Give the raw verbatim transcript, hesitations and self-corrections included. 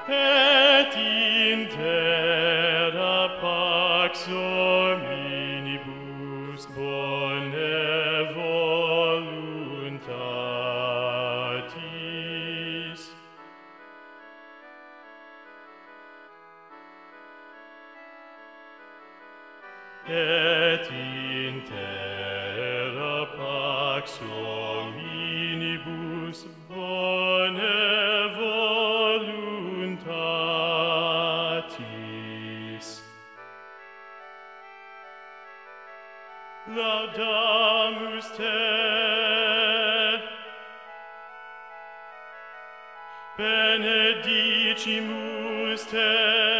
et in terra pax hominibus bone voluntatis. Et in terra pax hominibus bone voluntatis. Laudamus te, benedicimus te,